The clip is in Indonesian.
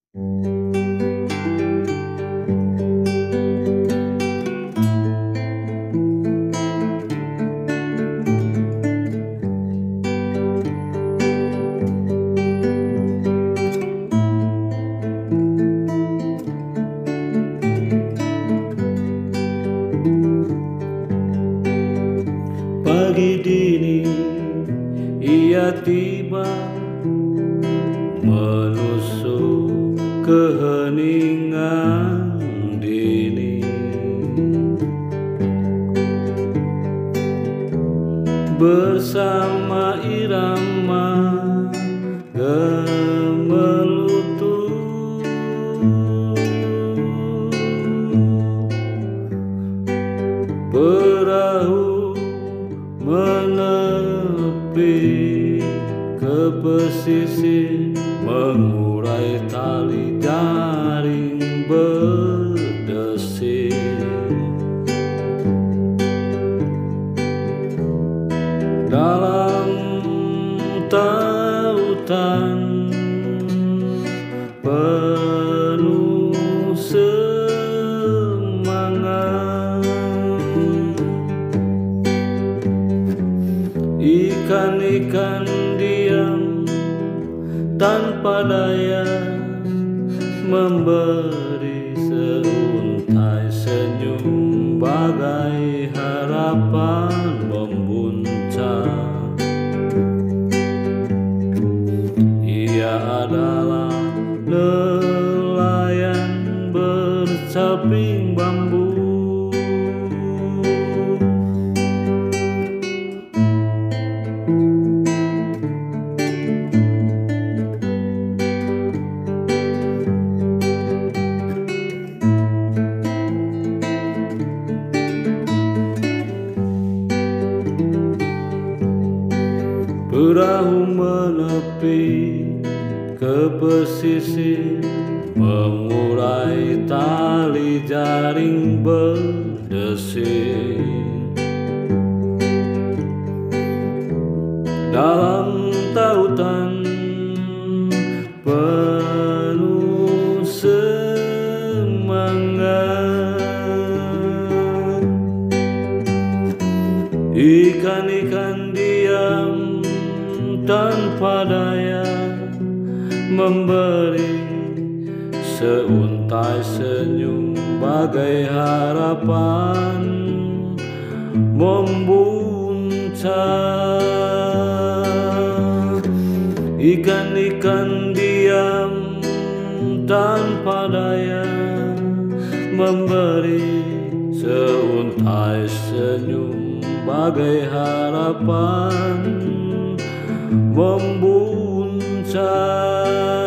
Pagi dini ia tiba menusuk keheningan dini, bersama irama gemelutu, perahu menepi ke pesisir, mengurai tali jaring berdesir. Dalam tautan penuh semangat, ikan-ikan diam tanpa daya, memberi seuntai senyum bagai harapan membuncah. Ia adalah nelayan bercaping bambu. Perahu menepi ke pesisir, mengurai tali jaring berdesir. Dalam tautan penuh semangat, ikan-ikan diam tanpa daya, memberi seuntai senyum bagai harapan membuncah. Ikan-ikan diam tanpa daya, memberi seuntai senyum bagai harapan membuncah.